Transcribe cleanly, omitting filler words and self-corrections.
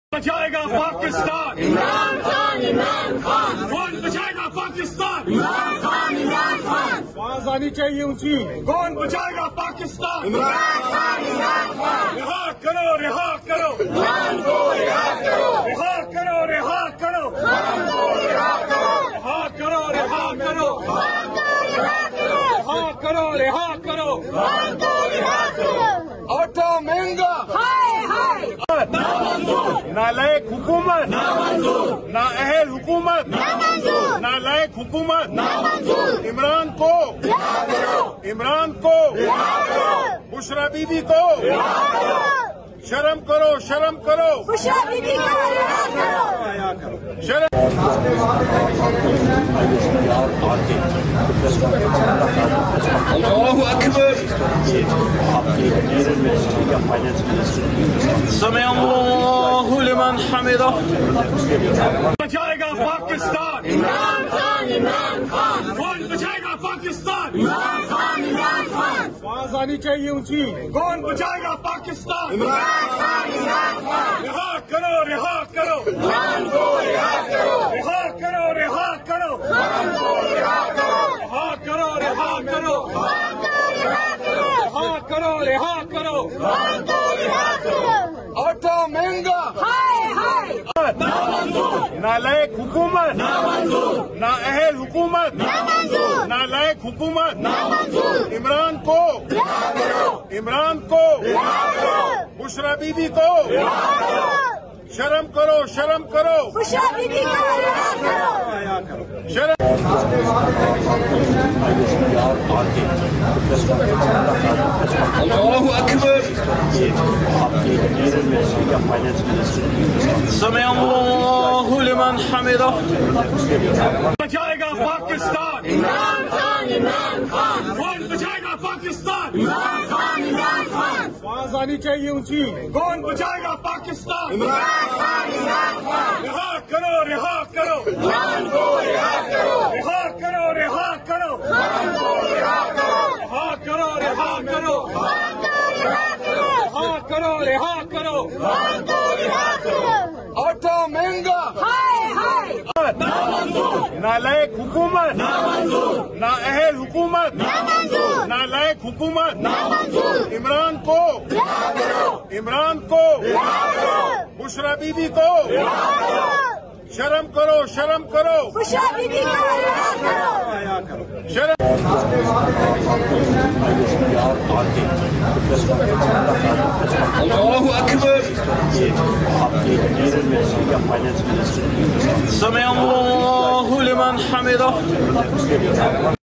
بچائے گا پاکستان عمران خان عمران خان کون بچائے گا پاکستان عمران خان عمران خان آواز آنی چاہیے اونچی کون بچائے گا پاکستان عمران خان عمران خان رہا کرو رہا کرو عمران کو رہا کرو رہا کرو رہا کرو عمران کو رہا کرو رہا کرو رہا کرو عمران کو رہا کرو رہا کرو رہا کرو عمران کو رہا کرو آٹا مہنگا ہائے ہائے نالائق حکومت نامنظور نااہل حکومت نامنظور نالائق حکومت نامنظور عمران کو رہا کرو عمران کو رہا کرو بشرا بی بی کو رہا کرو شرم کرو شرم کرو بشرا بی بی کو رہا کرو شرم اللہ اکبر سمع اللہ لمن حمدہ بچائے گا پاکستان عمران خان عمران خان کون بچائے گا پاکستان عمران خان عمران خان آواز آنی چاہیے اونچی کون بچائے گا پاکستان عمران خان عمران خان رہا کرو رہا کرو عمران کو رہا کرو رہا کرو رہا کرو عمران کو رہا کرو رہا کرو رہا کرو عمران کو رہا کرو رہا کرو رہا کرو عمران کو رہا کرو آٹا مہنگا ہائے ہائے نالائق حکومت نامنظور نااہل حکومت نامنظور نالائق حکومت نامنظور عمران کو رہا کرو عمران کو رہا کرو بشرا بی بی کو رہا کرو شرم کرو شرم کرو بشرا بی بی کو رہا کرو شرم اللہ اکبر سمع اللہ لمن حمدہ بچائے گا پاکستان عمران خان عمران خان کون بچائے گا پاکستان عمران خان عمران خان آواز آنی چاہیے اونچی کون بچائے گا پاکستان عمران خان عمران خان رہا کرو رہا کرو عمران کو رہا کرو رہا کرو رہا کرو عمران کو رہا کرو رہا کرو رہا کرو عمران کو رہا کرو رہا کرو رہا کرو عمران کو رہا کرو آٹا مہنگا ہائے ہائے نالائق حکومت نامنظور نااہل حکومت نامنظور نالائق حکومت نامنظور عمران کو رہا کرو عمران کو رہا کرو بشرا بی بی کو رہا کرو شرم کرو شرم کرو بشرا بی بی کو رہا کرو شرم اللہ اکبر سمع اللہ لمن حمدہ